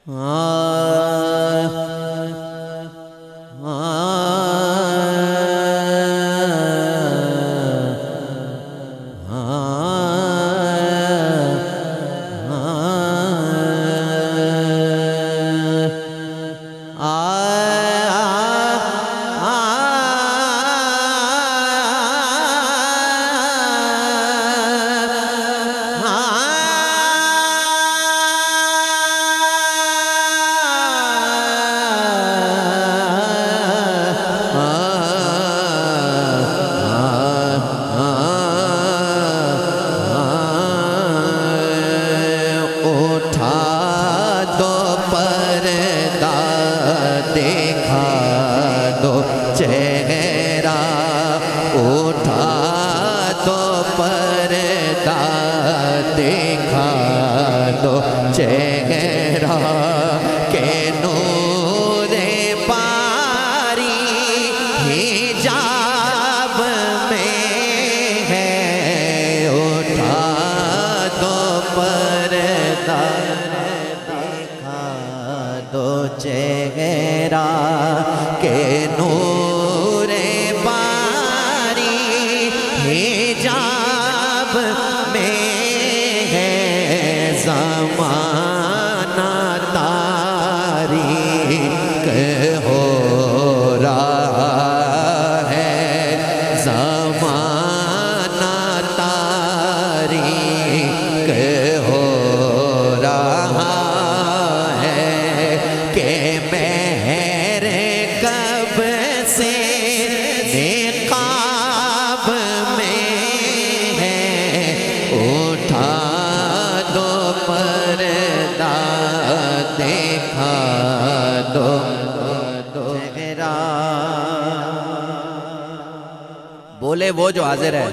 بولے وہ جو حاضر ہے،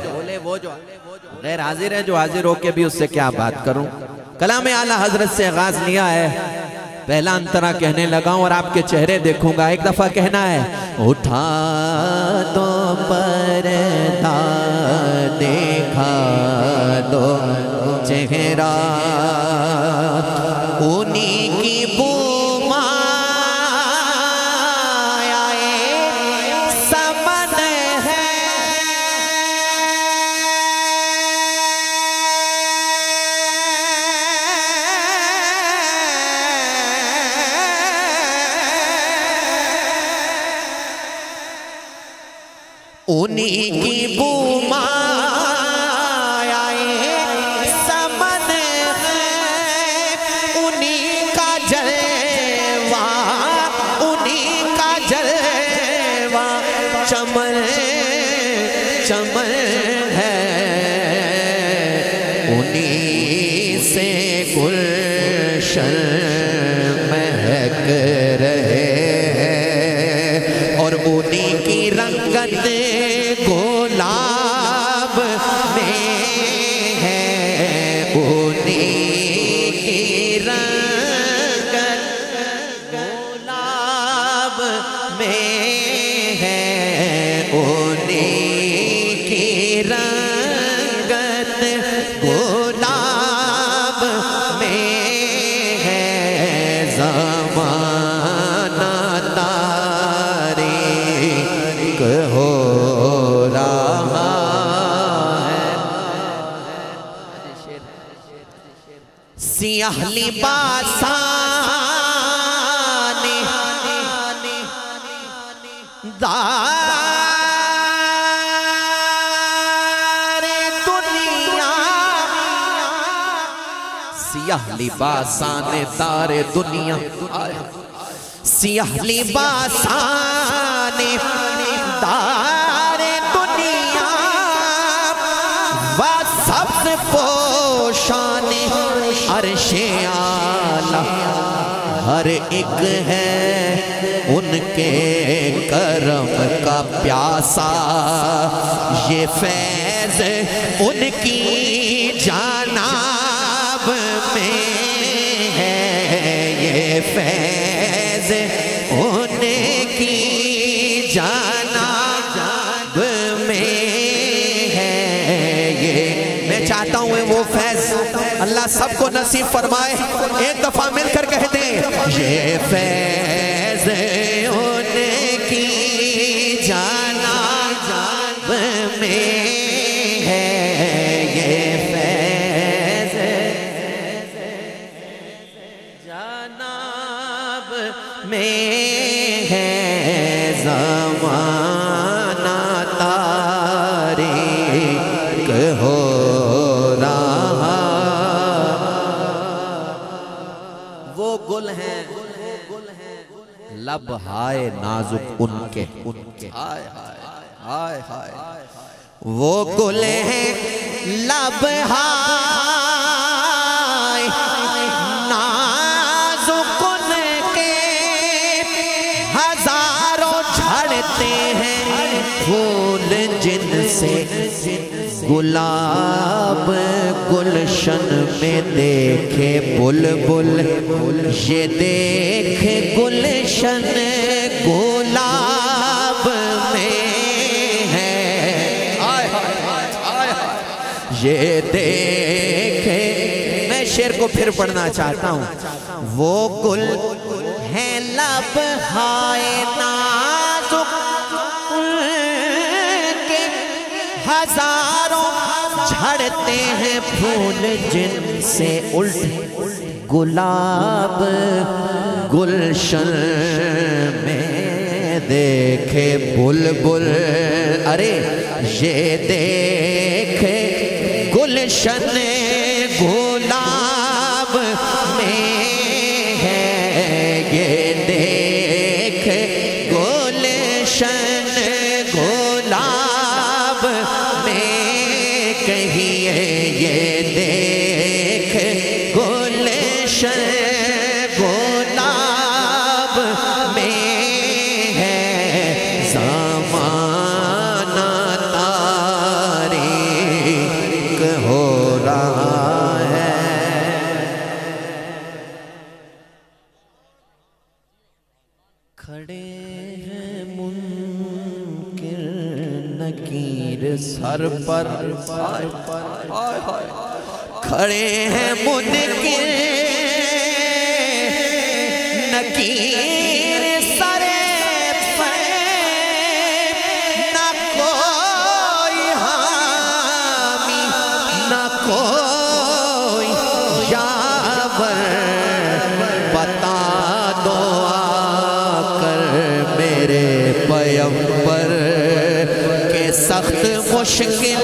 غیر حاضر ہے جو حاضر ہو کے بھی اس سے کیا بات کروں. کلام اعلیٰ حضرت سے آغاز لیا ہے، پہلا انترا کہنے لگا ہوں اور آپ کے چہرے دیکھوں گا. ایک دفعہ کہنا ہے اٹھا دو پردہ دیکھا دو چہرہ انہی کی بو انہی کی بو مایا سمن ہے انہی کا جلوہ انہی کا جلوہ چمن چمن ہے انہی سے گلشن مہک رہے ہیں اور انہی کی رنگت گلاب میں ہے انہی کی رنگت گلاب میں ہے انہی کی رنگت گلاب میں ہے زمانہ تاریک ہو سیاہ لباسان دار دنیا سیاہ لباسان دار دنیا سیاہ لباسان دار دنیا و سبز پوشان عرش اعلیٰ ہر ایک ہے ان کے کرم کا پیاسا یہ فیض ان کی جانب میں ہے یہ فیض ان کی جانب میں ہے یہ میں چاہتا ہوں وہ فیض اللہ سب کو نصیب فرمائے. ایک دفعہ مل کر کہتے ہیں یہ فیض ان کی جانب میں ہے، یہ فیض جانب میں ہے، زمانہ تاریک ہو رہا، وہ گل ہیں لب ہائے نازک ان کے، ہائے ہائے ہائے، وہ گل ہیں لب ہائے نازک ان کے، ہزاروں جھڑتے ہیں پھول جن سے گلاب گلشن میں دیکھے بلبل، یہ دیکھ گلشن گلاب میں ہے، یہ دیکھے، میں شعر کو پھر پڑھنا چاہتا ہوں، وہ گل ہے لب ہائے نازک کے، ہزاروں جھڑتے ہیں پھول جن سے الٹ گلاب گلشن میں دیکھے بلبل، ارے یہ دیکھے گلشن گلاب میں ہے، یہ دیکھ گلشن گلاب میں، کہیے یہ دیکھ گلشن گلاب میں ہے، زمانہ تاریک ہو رہا ہے۔ کھڑے ہیں منکر نکیر سر پر، کھڑے ہیں منکر نکیر سر پر، نہ کوئی حامی نہ کوئی یاور، بتا دو آ کر میرے پیغمبر کے سخت مشکل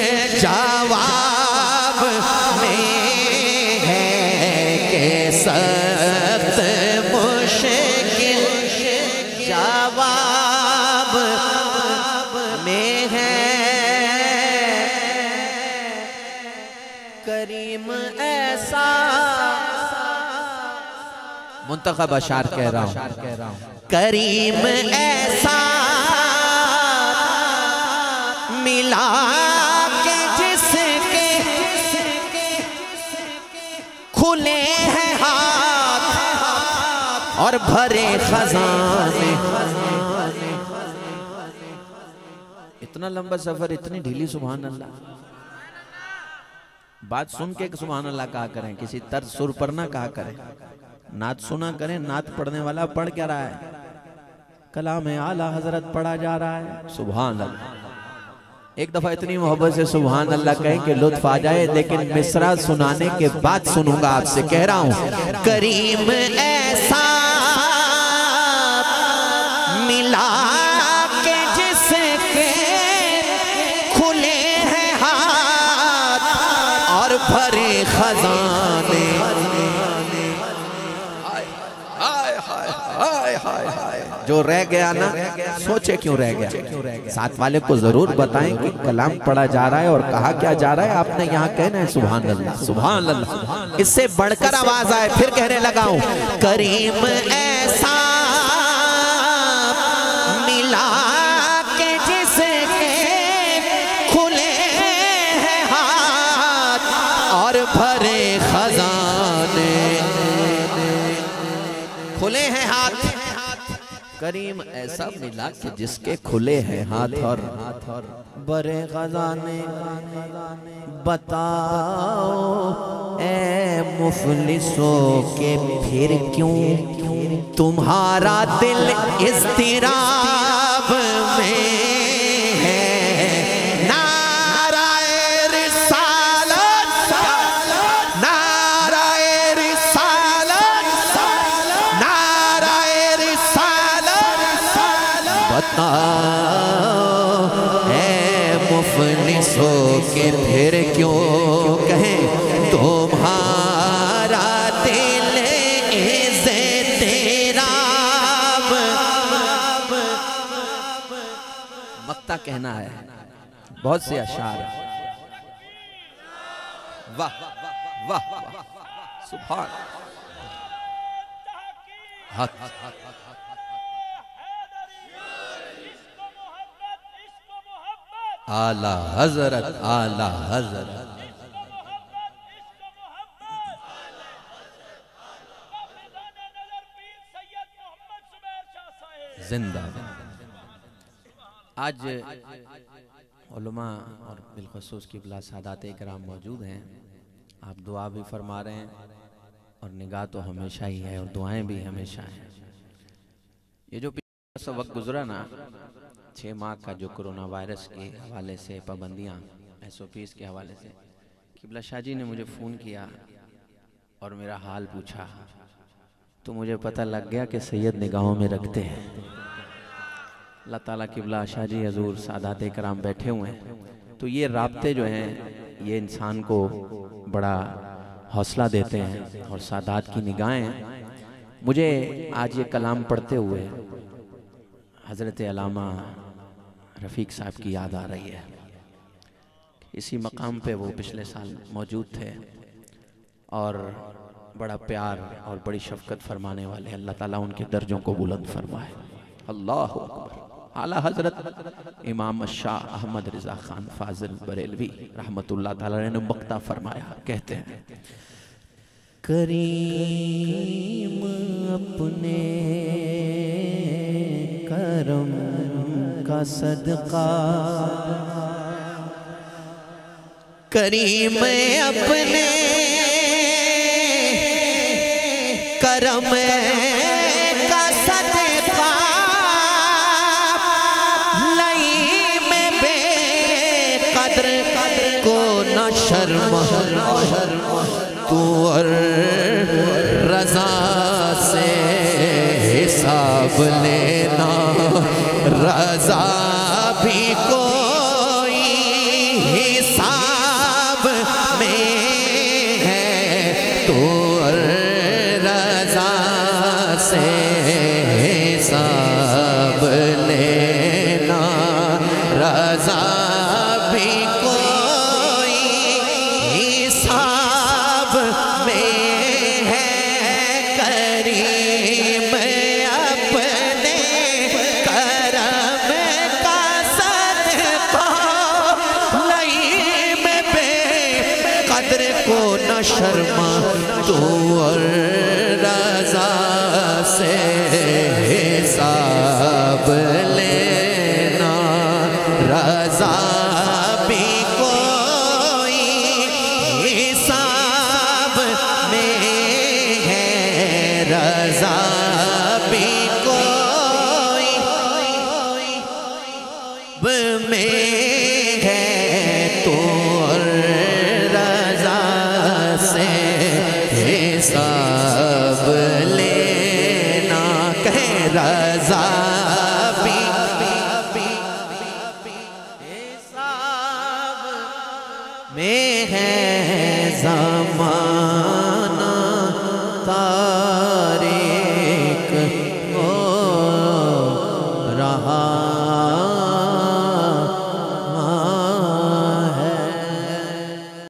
جواب میں ہے، کہ سخت مشکل جواب میں ہے، کریم ایسا، منتخب اشعار کہہ رہا ہوں، کریم ایسا ملا کہ جس کے کھلے ہیں ہاتھ اور بھرے خزانے۔ اتنا لمبا سفر، اتنی ڈھیلی، سبحان اللہ، بات سن کے سبحان اللہ کہا کریں، کسی طرز سر پر نہ کہا کریں، نعت سنا کریں، نعت پڑھنے والا پڑھ کیا رہا ہے، کلام اعلیٰ حضرت پڑھا جا رہا ہے، سبحان اللہ۔ ایک دفعہ اتنی محبت سے سبحان اللہ کہیں کہ لطف آ جائے، لیکن مصرع سنانے کے بعد سنوں گا آپ سے، کہہ رہا ہوں، کریم ایسا ملا کہ جس کے کھلے ہیں ہاتھ اور بھرے خزانے، جو رہ گیا نا سوچے کیوں رہ گیا، ساتھ والے کو ضرور بتائیں کہ کلام پڑھا جا رہا ہے اور کہا کیا جا رہا ہے، آپ نے یہاں کہنا ہے سبحان اللہ سبحان اللہ، اس سے بڑھ کر آواز آئے، پھر کہنے لگا ہوں، کریم ایسا ملا کہ جس کے کھلے ہیں ہاتھ اور بھرے خزانے، کھلے ہیں ہاتھ، کریم ایسا ملا کہ جس کے کھلے ہیں ہاتھ اور برے خزانے، بتاؤ اے مفلسوں کہ پھر کیوں تمہارا دل اضطراب میں اے مفلسوں کے پھر کیوں کہیں تمہارا دل اضطراب۔ مقطع کہنا ہے، بہت سے اشعار ہیں۔ واہ واہ سبحان حق اعلی حضرت، اعلی حضرت، زندہ۔ آج علماء اور بالخصوص قبلہ سادات اکرام موجود ہیں، آپ دعا بھی فرما رہے ہیں اور نگاہ تو ہمیشہ ہی ہے اور دعائیں بھی ہمیشہ ہیں۔ یہ جو پچھلا وقت گزرا نا، 6 ماہ کا جو کرونا وائرس کے حوالے سے پابندیاں SOPs کے حوالے سے، قبلہ شاہ جی نے مجھے فون کیا اور میرا حال پوچھا، تو مجھے پتہ لگ گیا کہ سید نگاہوں میں رکھتے ہیں۔ اللہ تعالیٰ قبلہ شاہ جی حضور سادات اکرام بیٹھے ہوئے ہیں، تو یہ رابطے جو ہیں یہ انسان کو بڑا حوصلہ دیتے ہیں اور سادات کی نگاہیں۔ مجھے آج یہ کلام پڑھتے ہوئے حضرت علامہ رفیق صاحب کی یاد آ رہی ہے۔ اسی مقام پہ وہ پچھلے سال موجود تھے اور بڑا پیار اور بڑی شفقت فرمانے والے، اللہ تعالیٰ ان کے درجوں کو بلند فرمائے۔ اللہ اکبر۔ اعلیٰ حضرت امام الشاہ احمد رضا خان فاضل بریلوی رحمت اللہ تعالیٰ نے مقطع فرمایا، کہتے ہیں کریم اپنے کرم کا صدقہ، کریم اپنے کرم کا صدقہ، لئیم بے قدر کو نہ شرم، تو اور رضا سے حساب لینا، رضا بھی کوئی حساب میں ہے، تو اور رضا سے حساب لینا، رضا بھی کوئی حساب میں ہے، کریم اپنے کرم کا صدقہ، لئیم بے قدر کو نہ شرما، تو اور رضا سے حساب لینا، رضا بھی کوئی حساب میں ہے، رضا بھی کوئی میں ہے، تو رضا سے حساب لینا، کہیں رضا بھی حساب میں ہے، زمانہ تاریک ہو رہا